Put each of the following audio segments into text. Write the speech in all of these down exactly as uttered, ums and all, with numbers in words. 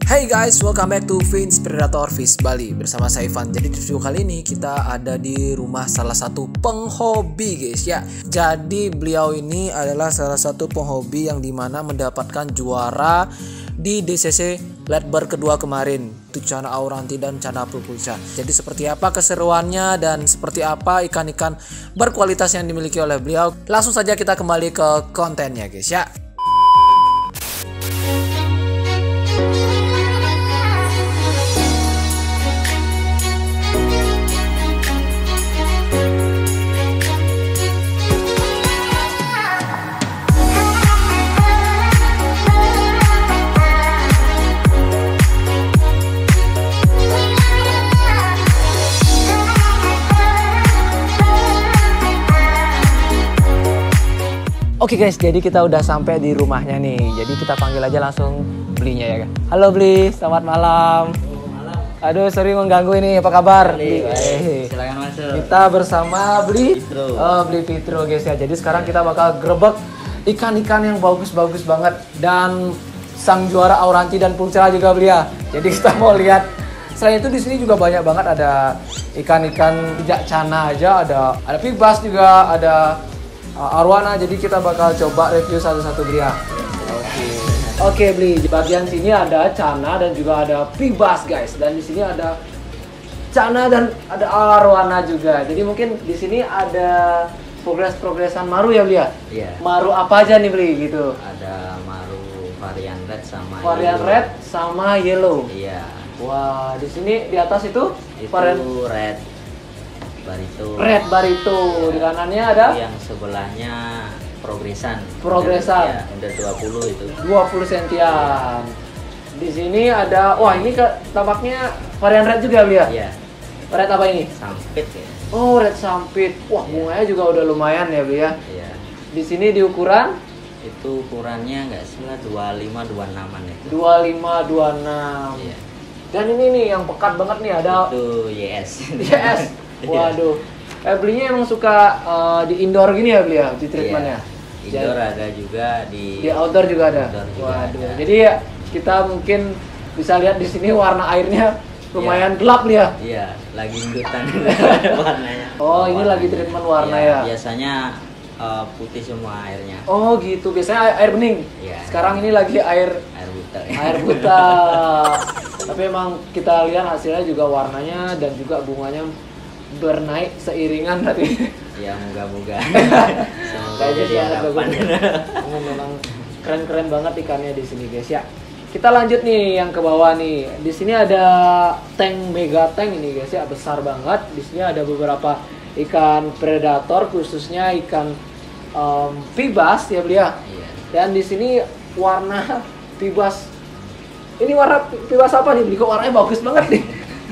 Hey guys, welcome back to Fins Predator Fish Bali. Bersama saya Ivan. Jadi di video kali ini kita ada di rumah salah satu penghobi guys ya. Jadi beliau ini adalah salah satu penghobi yang dimana mendapatkan juara di D C C Ledbar kedua kemarin, itu Cana Auranti dan Cana Pulsa. Jadi seperti apa keseruannya dan seperti apa ikan-ikan berkualitas yang dimiliki oleh beliau, langsung saja kita kembali ke kontennya guys ya. Oke okay guys, jadi kita udah sampai di rumahnya nih. Jadi kita panggil aja langsung belinya ya. Halo Bli, selamat malam. Oh, malam. Aduh, sorry mengganggu ini. Apa kabar? Bli, Bli. Silakan masuk. Kita bersama Bli Fitro. Oh, Bli Fitro guys ya. Jadi sekarang kita bakal grebek ikan-ikan yang bagus-bagus banget dan sang juara Auranti dan Pulsa juga Bli ya. Jadi kita mau lihat. Selain itu di sini juga banyak banget ada ikan-ikan tidak cana aja, ada ada pibas juga, ada Uh, arwana, jadi kita bakal coba review satu-satu Bli ya. Oke. Oke Bli, di bagian sini ada cana dan juga ada pibas guys. Dan di sini ada cana dan ada arwana juga. Jadi mungkin di sini ada progres-progresan maru ya Bli ya? Iya. Maru apa aja nih Bli gitu? Ada maru varian red sama Varian yellow. red sama yellow. Iya. Wah, di sini di atas itu, Itu varian red barito. red barito. Di kanannya ada Yang sebelahnya progresan. Progresan. Ya, udah dua puluh itu. dua puluh sentian. Di sini ada, wah ini ke, tampaknya varian red juga Bli ya? Iya. Red apa ini? Sampit ya. Oh, red sampit. Wah, Iya. bunganya juga udah lumayan ya Bli ya. Iya. Di sini di ukuran Itu ukurannya nggak salah dua puluh lima dua puluh enam-an itu. dua puluh lima dua puluh enam. Iya. Dan ini nih yang pekat banget nih ada Itu Y S. yes. Waduh. Eh belinya emang suka uh, di indoor gini ya Bli ya, di treatmentnya. Iya. Indoor ada juga di Di outdoor juga ada. Outdoor juga Waduh. ada. Jadi ya kita mungkin bisa lihat di sini warna airnya lumayan Iya. gelap Bli ya. Iya, lagi indutan warnanya. Oh, ini lagi treatment warna ya. Biasanya uh, putih semua airnya. Oh gitu, biasanya air, air bening. Iya. Sekarang ini lagi air Air buta. air buta. Tapi emang kita lihat hasilnya juga warnanya dan juga bunganya bernaik seiringan berarti. Ya, moga-moga. Semoga Bagus jadi banget, harapan. bagus. Memang memang keren-keren banget ikannya di sini guys ya. Kita lanjut nih yang ke bawah nih. Di sini ada tank mega tank ini guys ya, besar banget. Di sini ada beberapa ikan predator, khususnya ikan um, pibas ya Bli ya. Iya. Dan di sini warna pibas. Ini warna pibas apa nih Bli? Kok warnanya bagus banget nih?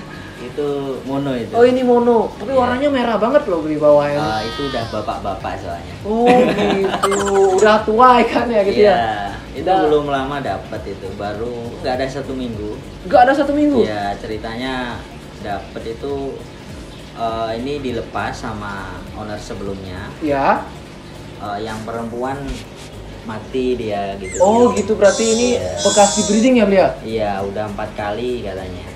Itu mono itu. Oh ini mono, tapi Iya. warnanya merah banget loh Bli bawahnya. Uh, itu udah bapak-bapak soalnya. Oh gitu, udah tua ikannya gitu Iya. ya? Itu Udah. belum lama dapat itu, baru nggak ada satu minggu. Nggak ada satu minggu? Iya, ceritanya dapat itu uh, ini dilepas sama owner sebelumnya. Ya. Uh, yang perempuan mati dia gitu. Oh gitu, berarti ini Iya. bekas di breeding ya Bli ya? Iya, udah empat kali katanya.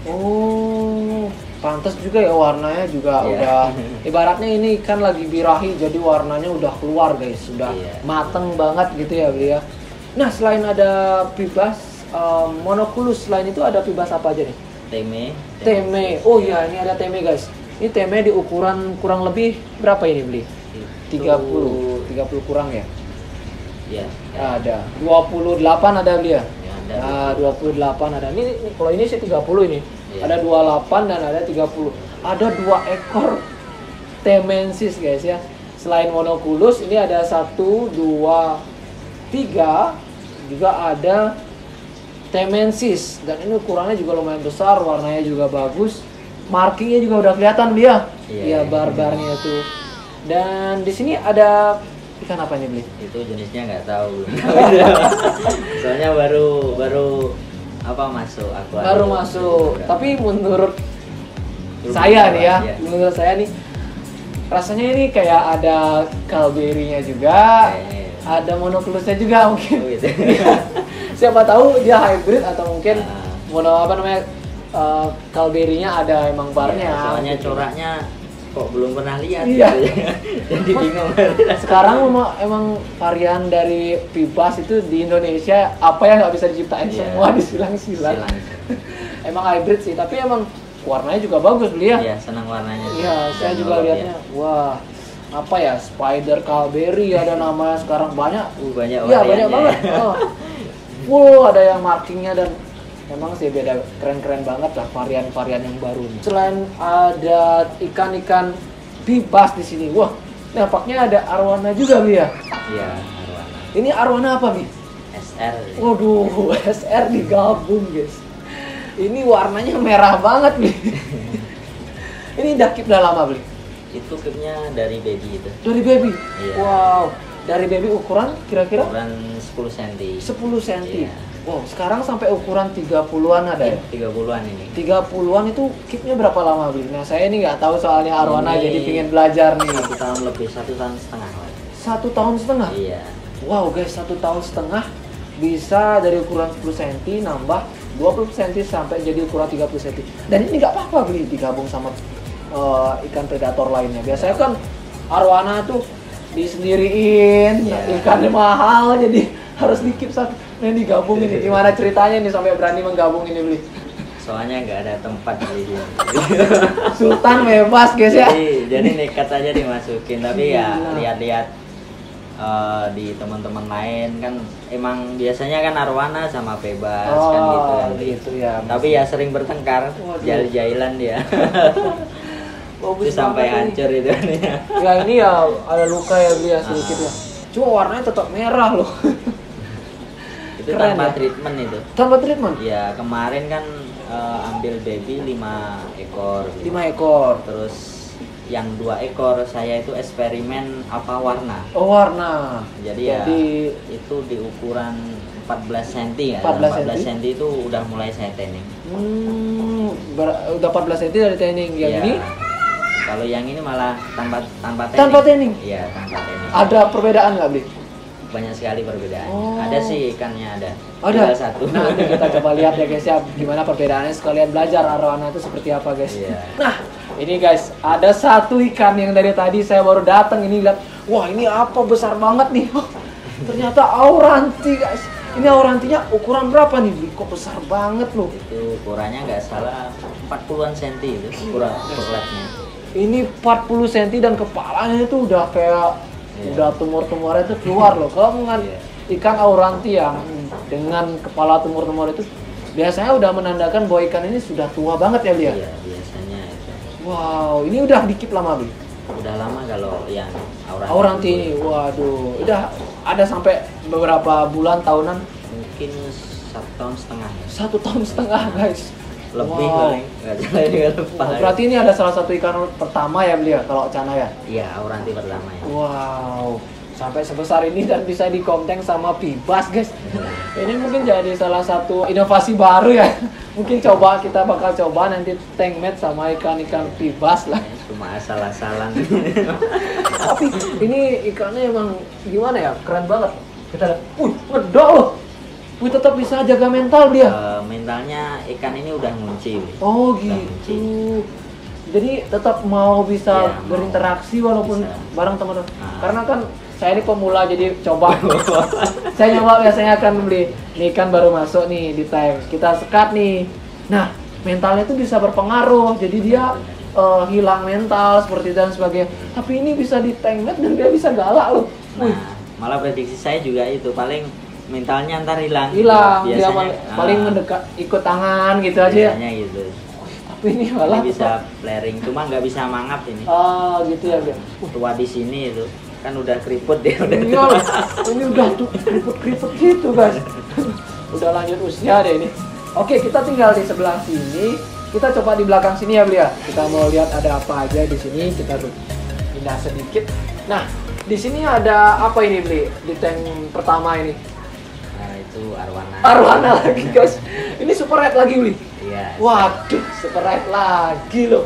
Oh, pantas juga ya warnanya juga Iya. udah. Ibaratnya ini kan lagi birahi, jadi warnanya udah keluar guys, sudah Iya. mateng banget gitu ya Bli ya. Nah selain ada pibas um, monokulus, selain itu ada pibas apa aja nih? Teme. Teme. Oh iya, ini ada teme guys. Ini teme di ukuran kurang lebih berapa ini Bli? tiga puluh, tiga puluh kurang ya? Iya. Ada. dua puluh delapan ada Bli ya? Ya, ada. Nah, dua puluh delapan ada. Ini, ini kalau ini sih tiga puluh ini. Iya. Ada dua puluh delapan dan ada tiga puluh. Ada dua ekor temensis guys ya. Selain monokulus, ini ada satu, dua, tiga. Juga ada temensis. Dan ini ukurannya juga lumayan besar, warnanya juga bagus. Markingnya juga udah kelihatan dia. Iya, Iya, iya. barbarnya tuh. Dan di sini ada ikan apa nih Bli? Itu jenisnya nggak tahu. Soalnya baru baru apa masuk aku. Baru masuk. Tapi menurut saya nih ya, Iya. menurut saya nih rasanya ini kayak ada kalberinya juga, Kayaknya ya. ada monokulusnya juga mungkin. Oh, gitu. Siapa tahu dia hybrid atau mungkin Ah. mono apa namanya uh, Calberinya ada emang barnya. Iya, soalnya gitu. coraknya kok belum pernah lihat. Iya. Gitu ya. Jadi bingung. Sekarang emang, emang varian dari Vibas itu di Indonesia apa yang nggak bisa diciptain Iya. semua disilang-silang. Silang. Emang hybrid sih, tapi emang warnanya juga bagus beli ya. Iya, senang warnanya. Iya, saya Dan juga nolok lihatnya. Wah, apa ya? Spider Calberi ada namanya sekarang banyak. Uh, banyak Iya, banyak variannya. banget. Oh. Full ada yang markingnya dan memang sih beda, keren-keren banget lah varian-varian yang baru nih. Selain ada ikan-ikan bibas di sini, wah, nampaknya ada arwana juga Bi ya. Iya, arwana. Ini arwana apa Bi? S R. Waduh, S R digabung guys. Ini warnanya merah banget Bi. Ini udah keep udah lama Bi? Itu kipnya dari baby itu. Dari baby? Iya. Wow, dari baby ukuran kira-kira? Ukuran sepuluh senti. sepuluh senti. Iya. Wow, sekarang sampai ukuran tiga puluhan ada ya? tiga puluhan ini. tiga puluhan itu keepnya berapa lama Bli? Nah saya ini nggak tahu soalnya arwana Ini jadi pingin belajar nih. Satu tahun lebih, satu tahun setengah lah. Satu tahun setengah? Iya. Wow guys, satu tahun setengah bisa dari ukuran sepuluh senti nambah dua puluh senti sampai jadi ukuran tiga puluh senti. Dan ini nggak apa-apa Bli digabung sama uh, ikan predator lainnya. Biasanya kan arwana tuh disendiriin, Iya. ikannya mahal jadi harus di-keep satu. Nah, digabung ini gimana ceritanya nih sampai berani menggabung ini Bli? Soalnya nggak ada tempat di dia. Sultan bebas guys ya. Jadi, jadi nekat aja dimasukin. Tapi ya Gila. lihat-lihat eh, di teman-teman lain kan emang biasanya kan arwana sama bebas kan gitu kan. gitu ya. Tapi ya sering bertengkar, Waduh. jahil-jahilan dia. Bagus Itu sampai banget ini. hancur itu ya. Ya ini ya ada luka ya Bli ya sedikit ya. Cuma warnanya tetap merah loh. Itu Keren tanpa ya? treatment itu. Tanpa treatment? Ya kemarin kan eh, ambil baby lima ekor. gitu. lima ekor. Terus yang dua ekor saya itu eksperimen apa warna. Oh warna. Jadi, ya Jadi itu di ukuran empat belas senti ya. empat belas empat belas senti itu udah mulai saya tanning. hmm, ber- udah empat belas senti dari tanning. Yang Iya. ini Kalau yang ini malah tanpa tanpa tanning. tanpa tanning. Iya, tanpa tanning. Ada perbedaan nggak Bli? Banyak sekali perbedaan. Oh. Ada sih ikannya ada. Ada. Tinggal satu. Nah, nanti kita coba lihat ya guys ya gimana perbedaannya sekalian belajar arwana itu seperti apa guys. Iya. Nah, ini guys, ada satu ikan yang dari tadi saya baru datang ini lihat. Wah, ini apa besar banget nih. Ternyata auranti guys. Ini aurantinya ukuran berapa nih? Bli? Kok besar banget loh. Itu ukurannya nggak salah empat puluhan senti itu ukuran coklatnya. Ini empat puluh senti dan kepalanya itu udah kayak Iya. udah tumor-tumornya itu keluar loh. Kalau mengan Iya. ikan auranti yang dengan kepala tumor-tumor itu biasanya udah menandakan bahwa ikan ini sudah tua banget ya Bli ya? Iya, biasanya itu. Wow, ini udah dikip lama Bli? Udah lama kalau yang auranti. Auranti ini, waduh, udah ada sampai beberapa bulan tahunan, Mungkin satu tahun setengah. ya. satu tahun setengah guys. Lebih Wow. paling. Nggak salah juga lupa. Wah, berarti ini ada salah satu ikan pertama ya Bli ya, kalau Cana ya? Iya, auranti pertama ya. Wow, sampai sebesar ini dan bisa dikonteng sama Vibas guys. Ini mungkin jadi salah satu inovasi baru ya. Mungkin coba kita bakal coba nanti tank match sama ikan-ikan Vibas lah. Cuma asal-asalan. Tapi ini ikannya emang gimana ya? Keren banget. Kita lihat, wih, ngedok loh. Wih, tetap bisa jaga mental dia. Eh, mentalnya ikan ini udah ngunci. Wi. Oh Udah ngunci. gitu. Jadi tetap mau bisa Iya, mau. berinteraksi walaupun Bisa. bareng teman-teman. Ah. Karena kan saya ini pemula jadi coba. Saya nyoba biasanya akan beli nih ikan baru masuk nih di tank. Kita sekat nih. Nah, mentalnya itu bisa berpengaruh. Jadi dia eh, hilang mental seperti dan sebagainya. Tapi ini bisa di tank net dan dia bisa galak loh. Wih, Nah, malah prediksi saya juga itu paling mentalnya ntar hilang. hilang. Dia Biasanya, mal- ah, paling mendekat ikut tangan gitu aja ya. biasanya gitu. Tapi ini malah Ini bisa flaring, cuma nggak bisa mangap ini. Ah, gitu ya, Bang. Tua di sini itu kan udah keriput dia udah. Iya, ini udah tuh keriput-keriput gitu guys. Udah lanjut usia deh ini. Oke, kita tinggal di sebelah sini. Kita coba di belakang sini ya, Blia. Kita mau lihat ada apa aja di sini. Kita tuh pindah sedikit. Nah, di sini ada apa ini, Bli? Di tank pertama ini. Nah, itu arwana. Arwana lagi, guys. Ini super red lagi, Bli. Iya. Waduh, super red lagi loh.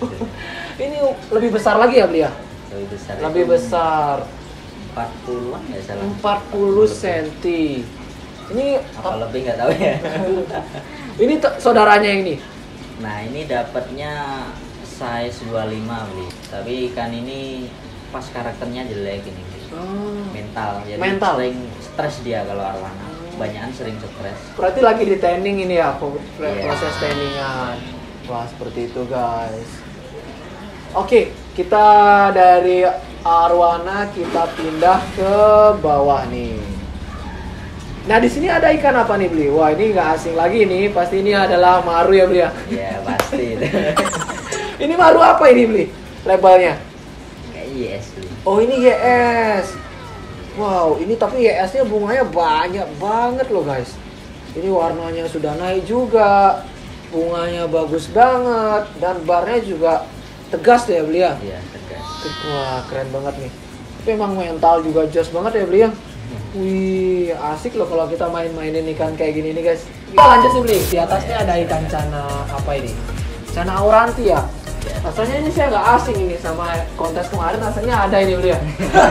Ini lebih besar lagi ya, Bli ya? Lebih besar. Lebih itu besar. empat puluhan nggak salah. empat puluh senti. Ini Apa lebih nggak tahu ya. ini t- saudaranya yang ini. Nah ini dapatnya size dua puluh lima beli. Tapi ikan ini pas karakternya jelek ini beli. Oh. Mental, jadi Mental. sering stres dia kalau arwana. Kebanyakan sering stres. Berarti lagi di tanning ini ya, pro- Iya. proses tanningan. Wah seperti itu guys. Oke, kita dari arwana kita pindah ke bawah nih. Nah di sini ada ikan apa nih beli? Wah ini nggak asing lagi nih, pasti ini adalah maru ya beli ya. Ya pasti itu. Ini maru apa ini beli? Labelnya? Kayak yes beli. Oh ini Y S. Wow, ini tapi Y S-nya bunganya banyak banget loh guys. Ini warnanya sudah naik juga, bunganya bagus banget, dan barnya juga tegas deh ya beli ya. Iya tegas. Wah keren banget nih. Tapi emang mental juga jos banget ya beli ya. Wih asik loh kalau kita main-mainin ikan kayak gini nih guys. Kita lanjut sih beli. Di atasnya ada ikan cana apa ini? Cana auranti ya. Rasanya ini saya nggak asing ini sama kontes kemarin, rasanya ada ini beli ya.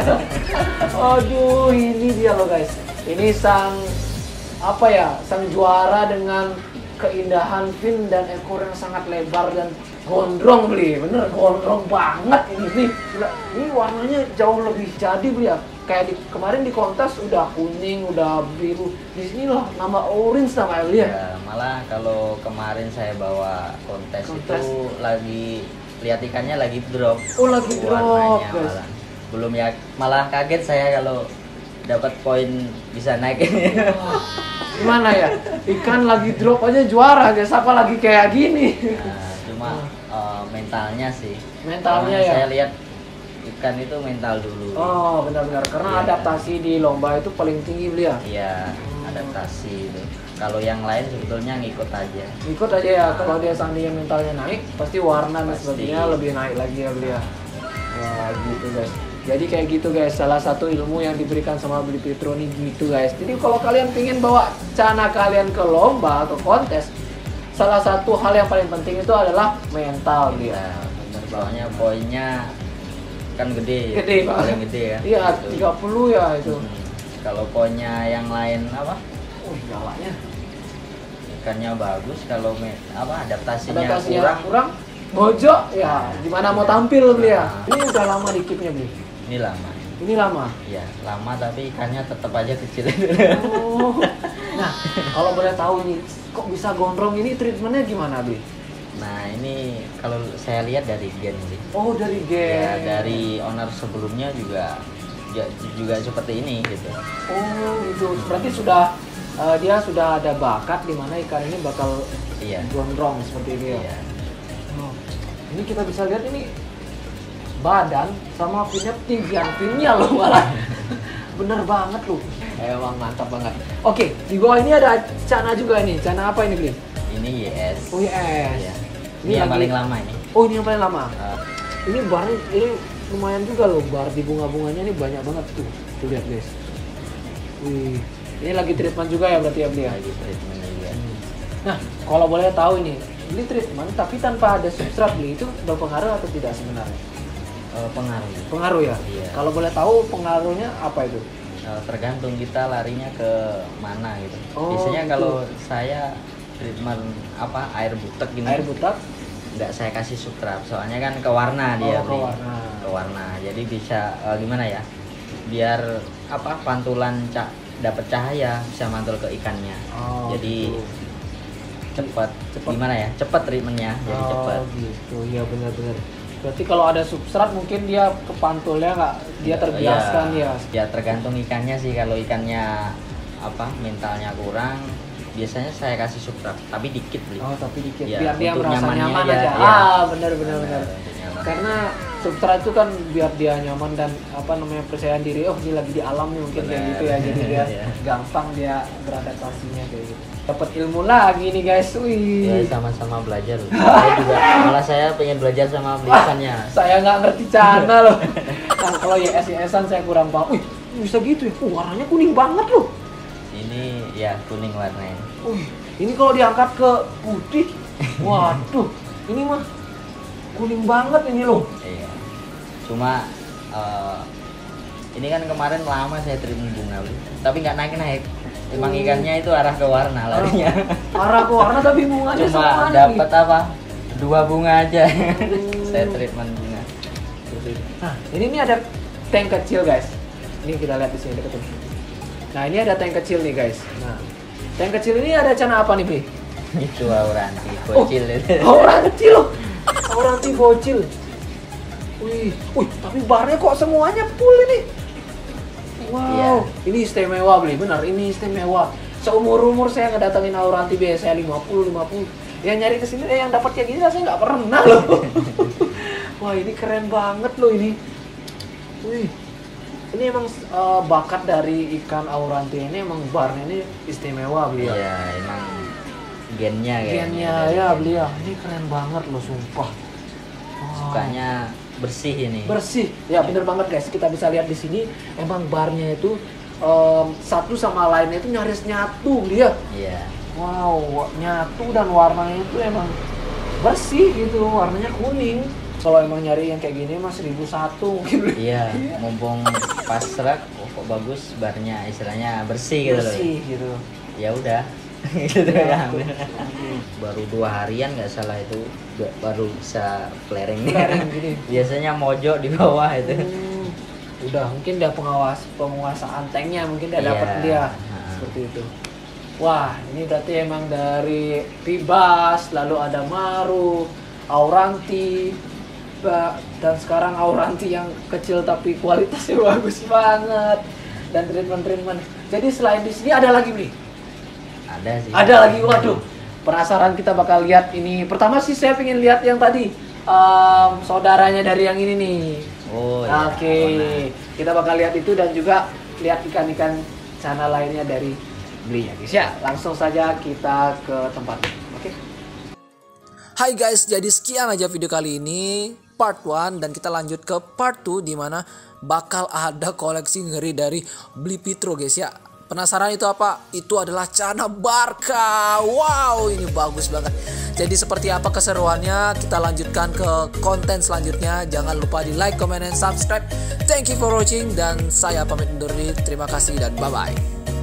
Aduh ini dia loh guys. Ini sang apa ya? Sang juara dengan keindahan fin dan ekor yang sangat lebar dan gondrong beli, bener gondrong banget ini beli. Gila, ini warnanya jauh lebih jadi beli ya. Kayak di, kemarin di kontes udah kuning, udah biru. Di sini loh nama orange namanya beli ya. Ya, malah kalau kemarin saya bawa kontes, Kontes. itu lagi lihat ikannya lagi drop. Oh lagi drop warnanya guys. malah. Belum ya, malah kaget saya kalau dapat poin bisa naik ini. Wah, gimana ya? Ikan lagi drop aja juara guys, apa lagi kayak gini? Nah, cuma eh, mentalnya sih. Mentalnya Karena ya? Saya lihat ikan itu mental dulu. Oh benar-benar karena Iya. adaptasi di lomba itu paling tinggi beli ya. Iya, adaptasi itu. Kalau yang lain sebetulnya ngikut aja. Ikut aja ya, kalau dia seandainya mentalnya naik, pasti warna dan Pasti. sebagainya lebih naik lagi ya beli ya. Wah gitu guys. Jadi kayak gitu guys, salah satu ilmu yang diberikan sama Beli Petro nih gitu guys. Jadi kalau kalian pengen bawa cana kalian ke lomba atau kontes, salah satu hal yang paling penting itu adalah mental dia. Nah, soalnya poinnya kan gede, Gede banget. paling gede ya. Iya, Gitu. tiga puluh ya itu. Hmm. Kalau poinnya yang lain apa? Oh, galaknya. Ikannya bagus, kalau me- apa adaptasinya, Adaptasinya kurang. kurang, bojok ya. Gimana mau tampil beli ya? Nah. Ini udah lama dikipnya beli. Ini lama. Ini lama. Ya, lama tapi ikannya tetap aja kecil. Oh. Nah, kalau boleh tahu ini kok bisa gondrong ini treatmentnya gimana, Bi? Nah, ini kalau saya lihat dari gen sih. Oh, dari Ya, gen. dari owner sebelumnya juga ya, juga seperti ini gitu. Oh, gitu. Berarti sudah eh, dia sudah ada bakat di mana ikan ini bakal Iya. gondrong seperti ini ya. Iya. Oh. Ini kita bisa lihat ini badan sama finnya tinggian finnya loh malah. Bener banget loh. Emang mantap banget. Oke, di bawah ini ada cana juga nih. Cana apa ini, Bli? Ini Y S. Oh, yes. Iya. Ini Ini yang lagi- paling lama ini. Oh, ini yang paling lama. Uh, Ini bar ini lumayan juga loh, bar di bunga-bunganya ini banyak banget tuh. Tuh lihat guys. Wih, ini lagi treatment juga ya berarti ya beli ya. lagi treatment juga. Nah, kalau boleh tahu ini, beli treatment tapi tanpa ada substrat beli itu berpengaruh atau tidak sebenarnya? Uh, pengaruh. Pengaruh ya. Iya. Kalau boleh tahu pengaruhnya apa itu? Uh, tergantung kita larinya ke mana gitu. Oh, Biasanya gitu. kalau saya treatment apa air butek gini. Air butak? Nggak saya kasih substrat, soalnya kan ke warna dia. Oh, ke Bli. warna. Ke warna. Jadi bisa uh, gimana ya? Biar apa pantulan ca dapat cahaya bisa mantul ke ikannya. Oh, Jadi gitu. cepat. Cepat. Gimana ya? Cepat treatmentnya. Jadi Oh, cepat. gitu. Iya benar-benar. Berarti kalau ada substrat mungkin dia ke pantulnya nggak dia terbiaskan ya. Ya tergantung ikannya sih. Kalau ikannya apa mentalnya kurang, biasanya saya kasih substrat, tapi dikit beli. Oh, tapi dikit Ya, biar dia untuk merasa nyamannya nyaman aja, aja. ya. Ah, benar benar benar. untuk nyaman. Karena substrat itu kan biar dia nyaman dan apa namanya percaya diri. Oh, ini lagi di alam nih mungkin kayak Benar. gitu ya. Jadi dia Iya. gampang dia beradaptasinya kayak gitu. Dapat ilmu lagi nih guys. Ya Wih. sama-sama belajar. Saya juga malah saya pengen belajar sama beli ikannya. Saya nggak ngerti cana loh. Nah, kalau Y S Y S-an saya kurang paham. Wih, bisa gitu ya. Uh, warnanya kuning banget loh. Ini ya kuning warnanya. Wih, ini kalau diangkat ke putih, waduh, ini mah kuning banget ini loh. Iya. Cuma eh, ini kan kemarin lama saya treatment bunga beli, tapi nggak naik-naik. Emang ikannya itu arah ke warna larinya. Arah ke warna tapi bunganya Cuma dapat apa? Dua bunga aja. Saya treatment bunga. Nah, ini nih ada tank kecil guys. Ini kita lihat di sini dekat ini. Nah, ini ada tank kecil nih guys. Nah, tank kecil ini ada cana apa nih, Bi? Itu auranti bocil oh, itu. Auranti loh. Auranti bocil. Wih, wih, tapi barnya kok semuanya full ini. Wow, iya. Ini istimewa beli, benar, ini istimewa. Seumur-umur saya ngedatengin Auranti biasa lima puluh lima puluh. Yang nyari kesini, eh yang dapat kayak gini saya nggak pernah loh. Wah, ini keren banget loh ini. Wih, ini emang uh, bakat dari ikan Auranti ini emang barnya ini istimewa beli. Iya, emang gennya kayaknya. Gennya ya beli ya. Ini keren banget loh, sumpah. Wow. Sukanya bersih ini. Bersih, ya bener banget guys. Kita bisa lihat di sini emang barnya itu um, satu sama lainnya itu nyaris nyatu dia. Iya. Wow, nyatu dan warnanya itu emang bersih gitu, warnanya kuning. Kalau emang nyari yang kayak gini mas seribu satu mungkin. Iya, mumpung pas serak, oh, kok bagus barnya, istilahnya bersih gitu loh. Bersih gitu. Ya udah. Gitu Ya, ya. Baru dua harian nggak salah itu baru bisa flaring. Flaring gini. Biasanya mojok di bawah itu. Hmm, udah mungkin dia pengawas penguasaan tanknya mungkin dia Iya. dapat dia seperti itu. Wah, ini berarti emang dari Pibas, lalu ada Maru, Auranti, dan sekarang Auranti yang kecil tapi kualitasnya bagus banget dan treatment-treatment. Jadi selain di sini ada lagi nih. Ada sih. Ada lagi, waduh. Penasaran kita bakal lihat ini. Pertama sih saya pengen lihat yang tadi um, saudaranya dari yang ini nih. Oh iya. Oke, kita bakal lihat itu dan juga lihat ikan-ikan cana lainnya dari Bli ya guys ya. Langsung saja kita ke tempatnya. Oke. Hai guys, jadi sekian aja video kali ini part one dan kita lanjut ke part two di mana bakal ada koleksi ngeri dari Bli Pitro guys ya. Penasaran itu apa? Itu adalah cana barca. Wow, ini bagus banget. Jadi seperti apa keseruannya? Kita lanjutkan ke konten selanjutnya. Jangan lupa di like, comment, dan subscribe. Thank you for watching dan saya pamit undur diri. Terima kasih dan bye-bye.